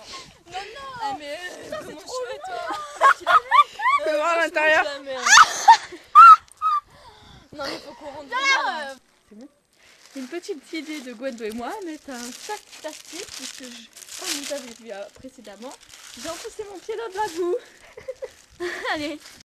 Non, non. Mais putain, c'est trop chouette, toi. Fais voir à l'intérieur. Non, mais faut qu'on rentre. Une petite idée de Gwendo et moi, mettre un sac plastique, puisque comme vous avez vu précédemment, j'ai enfoncé mon pied dans de la boue. Allez.